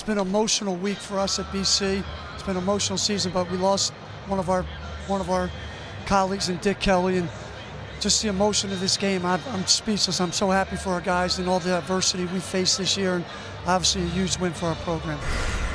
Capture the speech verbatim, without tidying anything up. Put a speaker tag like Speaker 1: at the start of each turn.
Speaker 1: been an emotional week for us at B C. It's been an emotional season, but we lost one of our one of our colleagues in Dick Kelly, and just the emotion of this game, I'm, I'm speechless. I'm so happy for our guys and all the adversity we faced this year, and obviously a huge win for our program.